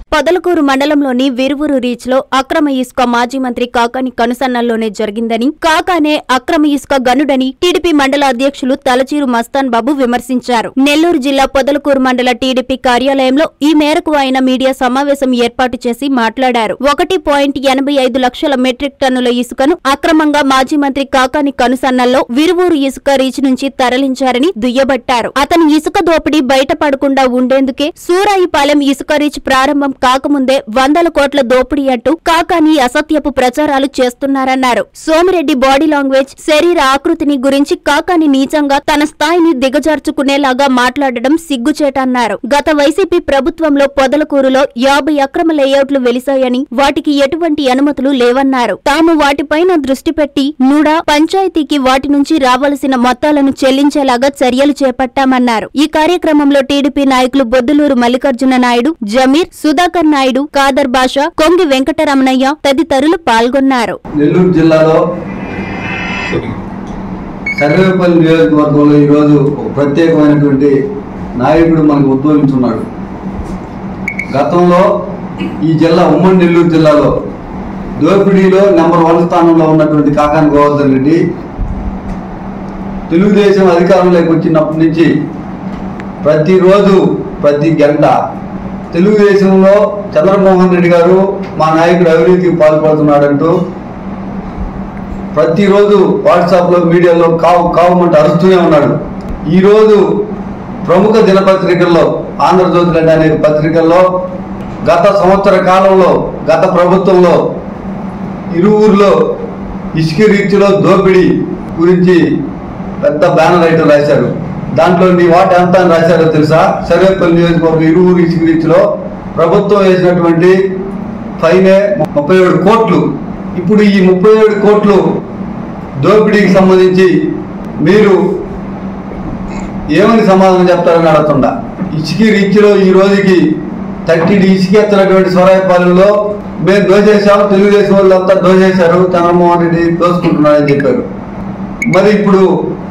పొదలకూరు మండలంలోని విరువురు రీచ్ లో అక్రమ ఇసుక మాజీ మంత్రి కాకాని కనుసన్నల్లోనే జరిగిందని, కాకానే అక్రమ ఇసుక గనుడని టీడీపీ మండల అధ్యక్షులు తలచీరు మస్తాన్ బాబు విమర్శించారు. నెల్లూరు జిల్లా పొదలకూరు మండల టీడీపీ కార్యాలయంలో ఈ మేరకు ఆయన మీడియా సమావేశం ఏర్పాటు చేసి మాట్లాడారు. 1.85 లక్షల మెట్రిక్ టన్నుల ఇసుకను అక్రమంగా మాజీ మంత్రి కాకాని కనుసన్నల్లో విరువురు ఇసుక రీచ్ నుంచి తరలించారని దుయ్యబట్టారు. అతని ఇసుక దోపిడీ బయటపడకుండా ఉండేందుకే సూరాయిపాలెం ఇసుక రీచ్ ప్రారంభం కాకముందే 100 కోట్ల దోపిడీ అంటూ కాకాని అసత్యపు ప్రచారాలు చేస్తున్నారన్నారు. సోమిరెడ్డి బాడీ లాంగ్వేజ్, శరీర ఆకృతిని గురించి కాకాని నీచంగా తన స్థాయిని దిగజార్చుకునేలాగా మాట్లాడడం సిగ్గుచేటన్నారు. గత వైసీపీ ప్రభుత్వంలో పొదలకూరులో 50 అక్రమ లేఅవుట్లు వెలిశాయని, వాటికి ఎటువంటి అనుమతులు లేవన్నారు. తాము వాటిపైన దృష్టి పెట్టి నూడా పంచాయతీకి వాటి నుంచి రావాల్సిన మొత్తాలను చెల్లించేలాగా చర్యలు చేపట్టామన్నారు. ఈ కార్యక్రమంలో టీడీపీ నాయకులు బొద్దులూరు మల్లికార్జున నాయుడు, జమీర్, సుధాకర్ నాయుడు, కాదర్ బాషా, కొంగి వెంకటరమణయ్య తదితరులు పాల్గొన్నారు. నెల్లూరు జిల్లాలో సర్వేపల్లి నియోజకవర్గంలో ఈరోజు ఒక ప్రత్యేకమైనటువంటి నాయకుడు మనకు ఉద్భవించున్నాడు. గతంలో ఈ జిల్లా ఉమ్మడి నెల్లూరు జిల్లాలో దోపిడీలో నెంబర్ 1 స్థానంలో ఉన్నటువంటి కాకాని గోవర్ధన్ రెడ్డి తెలుగుదేశం అధికారంలోకి వచ్చినప్పటి నుంచి ప్రతిరోజు ప్రతి గంట తెలుగుదేశంలో చంద్రమోహన్ రెడ్డి గారు మా నాయకుడు అవినీతికి పాల్పడుతున్నాడంటూ ప్రతిరోజు వాట్సాప్లో మీడియాలో కావమంటే అరుస్తూనే ఉన్నాడు. ఈరోజు ప్రముఖ దినపత్రికల్లో, ఆంధ్రజ్యోతి లాంటి అనేక పత్రికల్లో గత సంవత్సర కాలంలో గత ప్రభుత్వంలో ఇరువురులో ఇసుక రీచ్లో దోపిడీ గురించి పెద్ద బ్యానర్ ఐటమ్ రాశారు. దాంట్లో నీ వాటి ఎంత అని రాశారో తెలుసా? సర్వేపల్లి నియోజకవర్గం ఇరువురు ఇసుక రీచ్లో ప్రభుత్వం వేసినటువంటి ఫైనే 37 కోట్లు. ఇప్పుడు ఈ 37 కోట్లు దోపిడీకి సంబంధించి మీరు ఏమని సమాధానం చెప్తారని అడుగుతుందా? ఇసుక రీచ్లో ఈ రోజుకి 30 ఇసుక ఎత్తినటువంటి సొరాయిపాలెంలో మేము దోచేసాము, తెలుగుదేశం వాళ్ళంతా దోచేశారు, చంద్రమోహన్ రెడ్డి దోచుకుంటున్నారని చెప్పారు. మరి ఇప్పుడు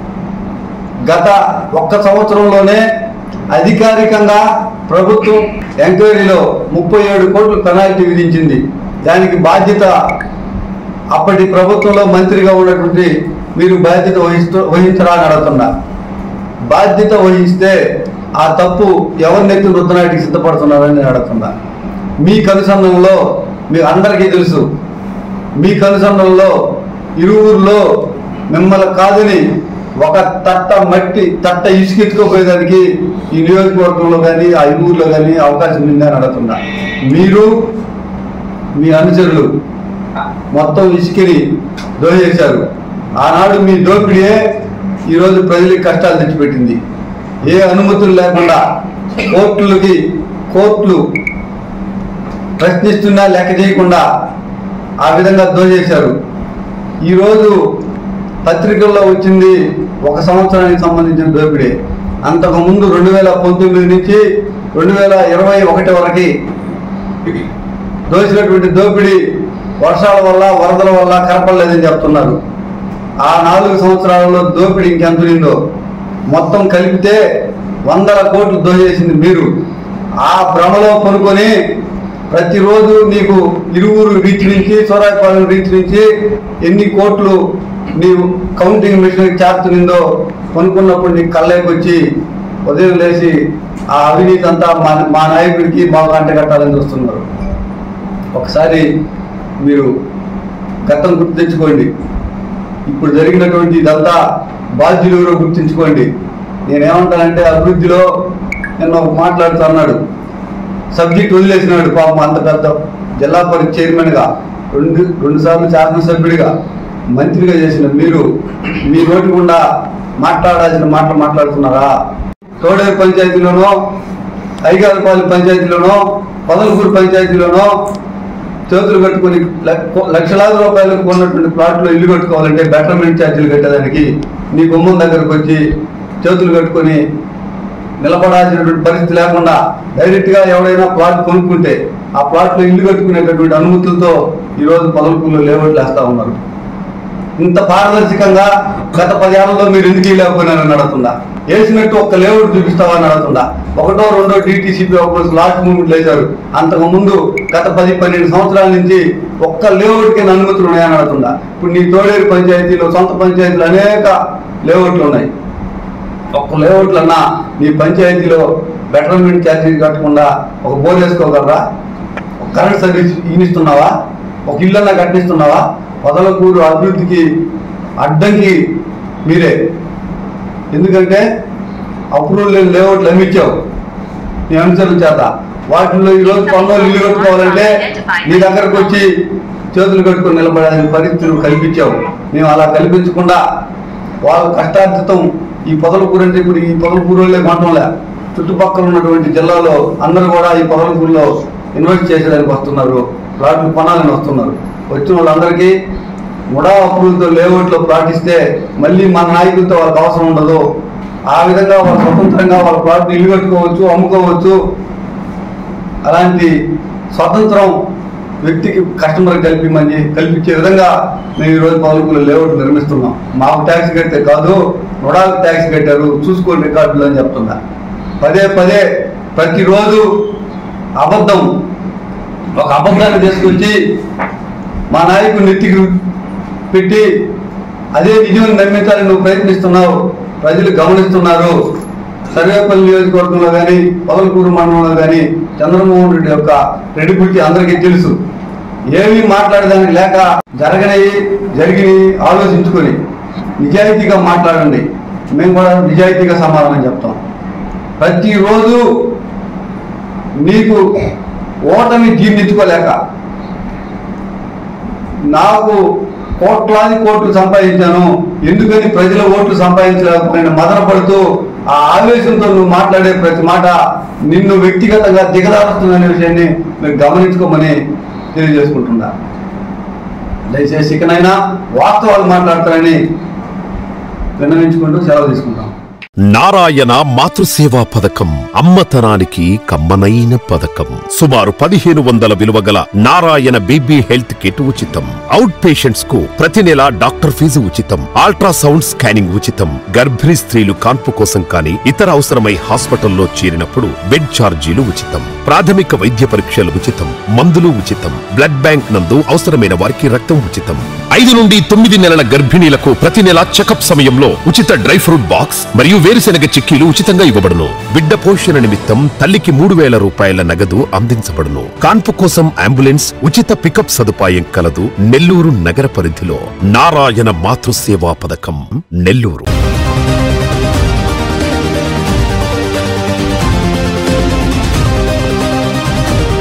గత 1 సంవత్సరంలోనే అధికారికంగా ప్రభుత్వం ఎంక్వైరీలో 37 కోట్లు పెనాల్టీ విధించింది. దానికి బాధ్యత అప్పటి ప్రభుత్వంలో మంత్రిగా ఉన్నటువంటి మీరు బాధ్యత వహించరా అని అడుగుతున్నా. బాధ్యత వహిస్తే ఆ తప్పు ఎవరినెత్తి రుద్దనాటికి సిద్ధపడుతున్నారని నేను అడుగుతున్నా. మీ కనుసంధంలో మీకు అందరికీ తెలుసు, మీ కనుసంధంలో ఇరువురులో మిమ్మల్ని కాదని ఒక తట్ట ఇసుక ఎత్తుకోపోయేదానికి ఈ నియోజకవర్గంలో కానీ ఆ ఊర్లో కానీ అవకాశం ఉందని అడుగుతున్నా. మీరు మీ అనుచరులు మొత్తం ఇసుకని దోచేశారు. ఆనాడు మీ దోపిడీయే ఈరోజు ప్రజలకి కష్టాలు తెచ్చిపెట్టింది. ఏ అనుమతులు లేకుండా కోర్టులు ప్రశ్నిస్తున్నా లెక్క చేయకుండా ఆ విధంగా దోచేశారు. ఈరోజు పత్రికల్లో వచ్చింది 1 సంవత్సరానికి సంబంధించిన దోపిడీ. అంతకుముందు 2019 నుంచి 2021 వరకు దోచినటువంటి దోపిడీ వర్షాల వల్ల వరదల వల్ల కనపడలేదని చెప్తున్నారు. ఆ 4 సంవత్సరాలలో దోపిడీ ఇంకెంతుందో మొత్తం కలిపితే 100 కోట్లు దోచేసింది మీరు. ఆ భ్రమలో కొనుక్కొని ప్రతిరోజు నీకు ఇరువురు రీచ్ నుంచి సూరాయిపాలెం రీచ్ నుంచి ఎన్ని కోట్లు నీవు కౌంటింగ్ మిషన్ చేస్తునిందో కొనుక్కున్నప్పుడు నీకు కళ్ళకి వచ్చి ఉదయం లేచి ఆ అవినీతి అంతా మా నాయకుడికి బాగా అంటగట్టాలని చూస్తున్నారు. ఒకసారి మీరు గతం గుర్తు తెచ్చుకోండి. ఇప్పుడు జరిగినటువంటి ఇదంతా బాధ్యులు ఎవరో గుర్తించుకోండి. నేనేమంటానంటే అభివృద్ధిలో నిన్న మాట్లాడుతూ అన్నాడు, సబ్జెక్ట్ వదిలేసినాడు పాపం. అంత పెద్ద జిల్లా పరిషత్ చైర్మన్గా, రెండు సార్లు శాసనసభ్యుడిగా, మంత్రిగా చేసిన మీరు మీ నోటి గుండా మాట్లాడాల్సిన మాటలు మాట్లాడుతున్నారా? తోడేరు పంచాయతీలోనో, ఐగాలపాలెం పంచాయతీలోనో, పొదలకూరు పంచాయతీలోనో చేతులు కట్టుకుని లక్షలాది రూపాయలకు కొన్నటువంటి ప్లాట్లో ఇల్లు కట్టుకోవాలంటే బెటర్మెంట్ ఛార్జీలు కట్టేదానికి నీ గుమ్మం దగ్గరకు వచ్చి చేతులు కట్టుకొని నిలబడాల్సినటువంటి పరిస్థితి లేకుండా డైరెక్ట్గా ఎవరైనా ప్లాట్ కొనుక్కుంటే ఆ ప్లాట్లో ఇల్లు కట్టుకునేటటువంటి అనుమతులతో ఈరోజు పొదలకూరులో లేఅవుట్లు వేస్తూ ఉన్నారు. ఇంత పారదర్శకంగా గత 10 ఏళ్లలో మీరు ఎందుకు లేకపోయినారని అడుగుతుందా? వేసినట్టు ఒక్క లేఅవుట్ చూపిస్తావని అడుగుతుందా? ఒకటో రెండో DTCP ఆఫీస్ లాస్ట్ మూమెంట్ వేశారు. అంతకు ముందు గత 10-12 సంవత్సరాల నుంచి ఒక్క లేఅవుట్ కింద అనుమతులు ఉన్నాయని అడుగుతుందా? ఇప్పుడు నీ తోడేరు పంచాయతీలో సొంత పంచాయతీలు అనేక లేఅవుట్లు ఉన్నాయి. ఒక్క లేఅవుట్లన్నా నీ పంచాయతీలో బెటర్మెంట్ ఛార్జీ కట్టకుండా ఒక బోర్ వేసుకోగలరా? ఒక కరెంట్ సర్వీస్ ఇస్తున్నావా? ఒక ఇళ్ళన్నా కట్టిస్తున్నావా? పొదలకూరు అభివృద్ధికి అడ్డంకి మీరే. ఎందుకంటే అప్రూవల్ లేని లేఅవుట్లు అమ్మించావు నీ అనుచరుల చేత. వాటిల్లో ఈరోజు పనులు ఇల్లు కట్టుకోవాలంటే నీ దగ్గరకు వచ్చి చేతులు కట్టుకొని నిలబడే పరిస్థితులు కల్పించావు. మేము అలా కల్పించకుండా వాళ్ళ కష్టార్జితం ఈ పొదలకూరు అంటే ఇప్పుడు ఈ పొదలకూరు వాళ్ళే కొనటంలే, చుట్టుపక్కల ఉన్నటువంటి జిల్లాలో అందరూ కూడా ఈ పొదలకూరులో ఇన్వెస్ట్ చేసేదానికి వస్తున్నారు, ప్లాట్లు కొనాలని వస్తున్నారు. వచ్చిన వాళ్ళందరికీ ముడా అప్రూవల్తో లేఅవుట్లో ప్లాట్ ఇస్తే మళ్ళీ మన నాయకులతో వాళ్ళకి అవసరం ఉండదు. ఆ విధంగా వాళ్ళు స్వతంత్రంగా వాళ్ళ ప్లాట్లు ఇల్లు కట్టుకోవచ్చు, అమ్ముకోవచ్చు. అలాంటి స్వతంత్రం వ్యక్తికి కస్టమర్ కల్పించే విధంగా మేము ఈరోజు పొదలకూరులో లేఅవుట్ నిర్మిస్తున్నాం. మాకు ట్యాక్స్ కడితే కాదు, ముడాకు ట్యాక్స్ కట్టారు, చూసుకోండి రికార్డులు అని చెప్తున్నా. పదే ప్రతిరోజు అబద్ధం, ఒక అబద్ధాన్ని తీసుకొచ్చి మా నాయకుడు నెత్తికి పెట్టి అదే నిజం నమ్మించాలని నువ్వు ప్రయత్నిస్తున్నావు. ప్రజలు గమనిస్తున్నారు. సర్వేపల్లి నియోజకవర్గంలో కానీ పొదలకూరు మండలంలో కానీ చంద్రమోహన్ రెడ్డి యొక్క క్రెడిబిలిటీ అందరికీ తెలుసు. ఏమీ మాట్లాడేదానికి లేక జరిగినవి ఆలోచించుకొని నిజాయితీగా మాట్లాడండి. మేము కూడా నిజాయితీగా సమాధానం చెప్తాం. ప్రతిరోజు నీకు ఓటమి జీర్ణించుకోలేక నాకు కోట్లాది కోట్లు సంపాదించాను, ఎందుకని ప్రజల ఓట్లు సంపాదించలేకపోయిన మదన పడుతూ ఆ ఆవేశంతో నువ్వు మాట్లాడే ప్రతి మాట నిన్ను వ్యక్తిగతంగా దిగదారుస్తుందనే విషయాన్ని మీరు గమనించుకోమని తెలియజేసుకుంటున్నా. దయచేసి ఇకనైనా వాస్తవాలు మాట్లాడతారని విన్నవించుకుంటూ సెలవు తీసుకుంటాం. నారాయణ మాతృసేవా పథకం అమ్మతనానికి కమ్మనైన పథకం. సుమారు 1500 విలువగల నారాయణ బీబీ హెల్త్ కిట్ ఉచితం. అవుట్ పేషెంట్స్ కు ప్రతి నెల డాక్టర్ ఫీజు ఉచితం. అల్ట్రాసౌండ్ స్కానింగ్ ఉచితం. గర్భిణీ స్త్రీలు కాన్పు కోసం కానీ ఇతర అవసరమై హాస్పిటల్లో చేరినప్పుడు బెడ్ ఛార్జీలు ఉచితం. ప్రాథమిక వైద్య పరీక్షలు ఉచితం. మందులు ఉచితం. బ్లడ్ బ్యాంక్ నందు అవసరమైన వారికి రక్తం ఉచితం. 5 నుండి 9 నెలల గర్భిణీలకు ప్రతి నెల చెకప్ సమయంలో ఉచిత డ్రై ఫ్రూట్ బాక్స్ మరియు వేరుశెనగ చిక్కీలు ఉచితంగా ఇవ్వబడును. బిడ్డ పోషణ నిమిత్తం తల్లికి 3000 రూపాయల నగదు అందించబడును. కాన్పు కోసం అంబులెన్స్ ఉచిత పికప్ సదుపాయం కలదు. నెల్లూరు నగర పరిధిలో నారాయణ మాతృసేవా పథకం, నెల్లూరు.